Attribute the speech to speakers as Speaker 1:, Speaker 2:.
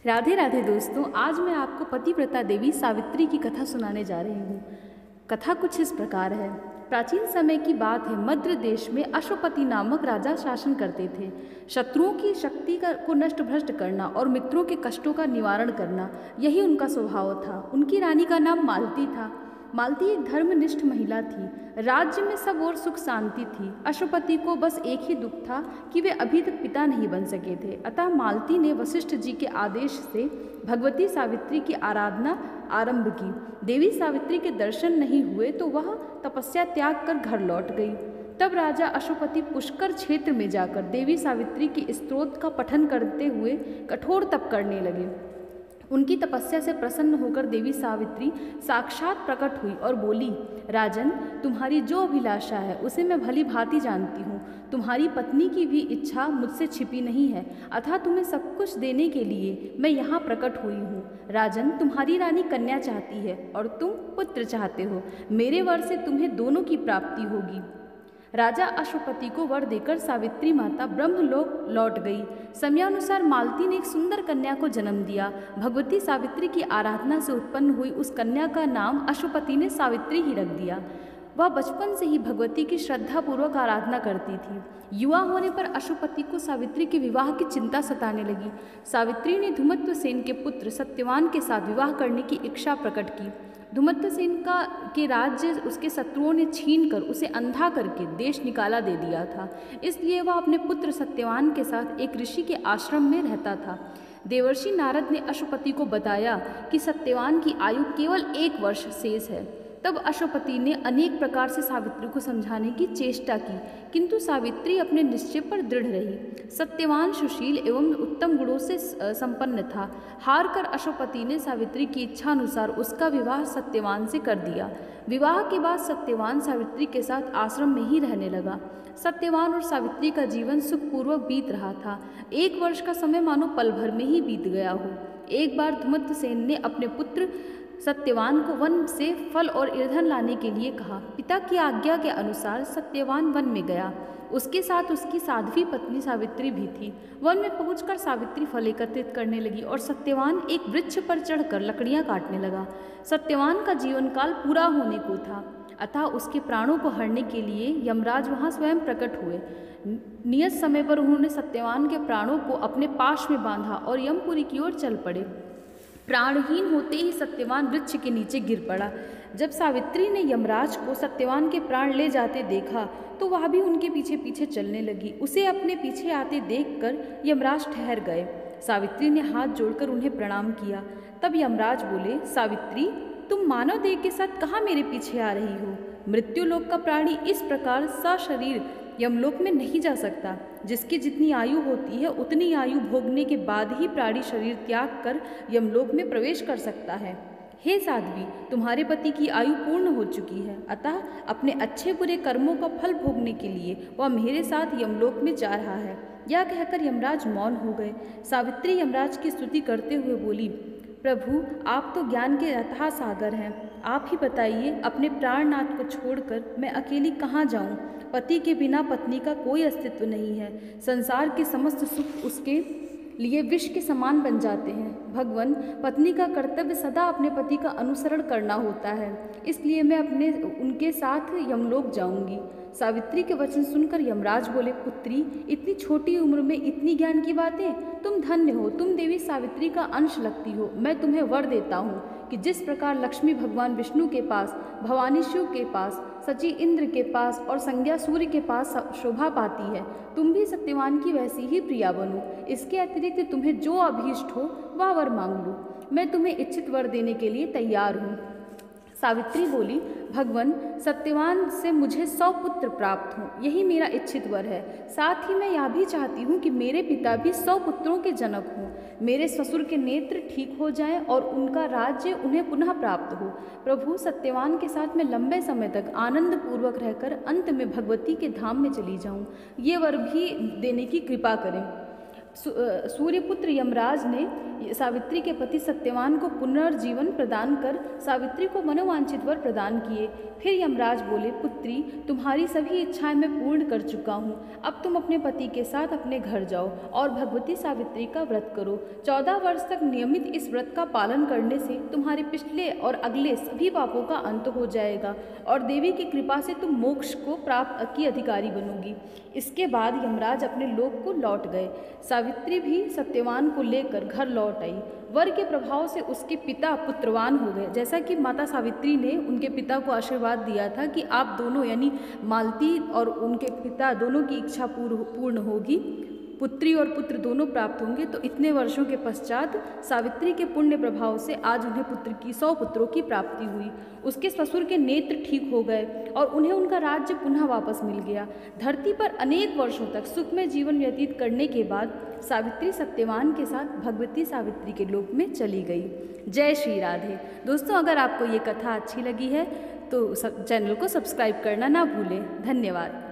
Speaker 1: राधे राधे दोस्तों, आज मैं आपको पतिव्रता देवी सावित्री की कथा सुनाने जा रही हूँ। कथा कुछ इस प्रकार है। प्राचीन समय की बात है। मद्र देश में अश्वपति नामक राजा शासन करते थे। शत्रुओं की शक्ति को नष्ट भ्रष्ट करना और मित्रों के कष्टों का निवारण करना, यही उनका स्वभाव था। उनकी रानी का नाम मालती था। मालती एक धर्मनिष्ठ महिला थी। राज्य में सब और सुख शांति थी। अश्वपति को बस एक ही दुख था कि वे अभी तक पिता नहीं बन सके थे। अतः मालती ने वशिष्ठ जी के आदेश से भगवती सावित्री की आराधना आरंभ की। देवी सावित्री के दर्शन नहीं हुए तो वह तपस्या त्याग कर घर लौट गई। तब राजा अश्वपति पुष्कर क्षेत्र में जाकर देवी सावित्री की स्तोत्र का पठन करते हुए कठोर तप करने लगे। उनकी तपस्या से प्रसन्न होकर देवी सावित्री साक्षात प्रकट हुई और बोली, राजन, तुम्हारी जो अभिलाषा है उसे मैं भली भांति जानती हूँ। तुम्हारी पत्नी की भी इच्छा मुझसे छिपी नहीं है, अतः तुम्हें सब कुछ देने के लिए मैं यहाँ प्रकट हुई हूँ। राजन, तुम्हारी रानी कन्या चाहती है और तुम पुत्र चाहते हो। मेरे वर से तुम्हें दोनों की प्राप्ति होगी। राजा अश्वपति को वर देकर सावित्री माता ब्रह्मलोक लौट गई। समयानुसार मालती ने एक सुंदर कन्या को जन्म दिया। भगवती सावित्री की आराधना से उत्पन्न हुई उस कन्या का नाम अश्वपति ने सावित्री ही रख दिया। वह बचपन से ही भगवती की श्रद्धापूर्वक आराधना करती थी। युवा होने पर अश्वपति को सावित्री के विवाह की चिंता सताने लगी। सावित्री ने धूमत्वसेन के पुत्र सत्यवान के साथ विवाह करने की इच्छा प्रकट की। धूमत्वसेन के राज्य उसके शत्रुओं ने छीनकर उसे अंधा करके देश निकाला दे दिया था। इसलिए वह अपने पुत्र सत्यवान के साथ एक ऋषि के आश्रम में रहता था। देवर्षि नारद ने अश्वपति को बताया कि सत्यवान की आयु केवल 1 वर्ष शेष है। तब अश्वपति ने अनेक प्रकार से सावित्री को समझाने की चेष्टा की, किंतु सावित्री अपने निश्चय पर दृढ़ रही। सत्यवान सुशील एवं उत्तम गुणों से संपन्न था। हार कर अश्वपति ने सावित्री की इच्छा अनुसार उसका विवाह सत्यवान से कर दिया। विवाह के बाद सत्यवान सावित्री के साथ आश्रम में ही रहने लगा। सत्यवान और सावित्री का जीवन सुखपूर्वक बीत रहा था। 1 वर्ष का समय मानो पल भर में ही बीत गया हो। एक बार धूमत्वसेन ने अपने पुत्र सत्यवान को वन से फल और ईंधन लाने के लिए कहा। पिता की आज्ञा के अनुसार सत्यवान वन में गया। उसके साथ उसकी साध्वी पत्नी सावित्री भी थी। वन में पहुंचकर सावित्री फल एकत्रित करने लगी और सत्यवान एक वृक्ष पर चढ़कर लकड़ियां काटने लगा। सत्यवान का जीवन काल पूरा होने को था, अतः उसके प्राणों को हरने के लिए यमराज वहां स्वयं प्रकट हुए। नियत समय पर उन्होंने सत्यवान के प्राणों को अपने पाश में बांधा और यमपुरी की ओर चल पड़े। प्राणहीन होते ही सत्यवान वृक्ष के नीचे गिर पड़ा। जब सावित्री ने यमराज को सत्यवान के प्राण ले जाते देखा तो वह भी उनके पीछे पीछे चलने लगी। उसे अपने पीछे आते देखकर यमराज ठहर गए। सावित्री ने हाथ जोड़कर उन्हें प्रणाम किया। तब यमराज बोले, सावित्री, तुम मानव देह के साथ कहाँ मेरे पीछे आ रही हो? मृत्युलोक का प्राणी इस प्रकार सशरीर यमलोक में नहीं जा सकता। जिसकी जितनी आयु होती है उतनी आयु भोगने के बाद ही प्राणी शरीर त्याग कर यमलोक में प्रवेश कर सकता है। हे साध्वी, तुम्हारे पति की आयु पूर्ण हो चुकी है, अतः अपने अच्छे बुरे कर्मों का फल भोगने के लिए वह मेरे साथ यमलोक में जा रहा है। यह कहकर यमराज मौन हो गए। सावित्री यमराज की स्तुति करते हुए बोली, प्रभु, आप तो ज्ञान के अथाह सागर हैं। आप ही बताइए, अपने प्राणनाथ को छोड़कर मैं अकेली कहाँ जाऊँ? पति के बिना पत्नी का कोई अस्तित्व नहीं है। संसार के समस्त सुख उसके लिए विष के समान बन जाते हैं। भगवान, पत्नी का कर्तव्य सदा अपने पति का अनुसरण करना होता है, इसलिए मैं उनके साथ यमलोक जाऊंगी। सावित्री के वचन सुनकर यमराज बोले, पुत्री, इतनी छोटी उम्र में इतनी ज्ञान की बातें? तुम धन्य हो, तुम देवी सावित्री का अंश लगती हो। मैं तुम्हें वर देता हूँ कि जिस प्रकार लक्ष्मी भगवान विष्णु के पास, भवानी शिव के पास, सची इंद्र के पास और संज्ञा सूर्य के पास शोभा पाती है, तुम भी सत्यवान की वैसी ही प्रिया बनो। इसके अतिरिक्त तुम्हें जो अभीष्ट हो वह वर मांग लो। मैं तुम्हें इच्छित वर देने के लिए तैयार हूँ। सावित्री बोली, भगवान, सत्यवान से मुझे 100 पुत्र प्राप्त हों, यही मेरा इच्छित वर है। साथ ही मैं यह भी चाहती हूँ कि मेरे पिता भी 100 पुत्रों के जनक हों। मेरे ससुर के नेत्र ठीक हो जाएं और उनका राज्य उन्हें पुनः प्राप्त हो। प्रभु, सत्यवान के साथ मैं लंबे समय तक आनंद पूर्वक रहकर अंत में भगवती के धाम में चली जाऊँ। ये वर भी देने की कृपा करें। सूर्यपुत्र यमराज ने सावित्री के पति सत्यवान को पुनर्जीवन प्रदान कर सावित्री को मनोवांछित वर प्रदान किए। फिर यमराज बोले, पुत्री, तुम्हारी सभी इच्छाएं मैं पूर्ण कर चुका हूँ। अब तुम अपने पति के साथ अपने घर जाओ और भगवती सावित्री का व्रत करो। 14 वर्ष तक नियमित इस व्रत का पालन करने से तुम्हारे पिछले और अगले सभी पापों का अंत हो जाएगा और देवी की कृपा से तुम मोक्ष को प्राप्त की अधिकारी बनोगी। इसके बाद यमराज अपने लोक को लौट गए। सावित्री भी सत्यवान को लेकर घर लौट आई। वर के प्रभाव से उसके पिता पुत्रवान हो गए। जैसा कि माता सावित्री ने उनके पिता को आशीर्वाद दिया था कि आप दोनों यानी मालती और उनके पिता दोनों की इच्छा पूर्ण होगी, पुत्री और पुत्र दोनों प्राप्त होंगे। तो इतने वर्षों के पश्चात सावित्री के पुण्य प्रभाव से आज उन्हें पुत्र की 100 पुत्रों की प्राप्ति हुई। उसके ससुर के नेत्र ठीक हो गए और उन्हें उनका राज्य पुनः वापस मिल गया। धरती पर अनेक वर्षों तक सुखमय जीवन व्यतीत करने के बाद सावित्री सत्यवान के साथ भगवती सावित्री के लोक में चली गई। जय श्री राधे। दोस्तों, अगर आपको ये कथा अच्छी लगी है तो चैनल को सब्सक्राइब करना ना भूलें। धन्यवाद।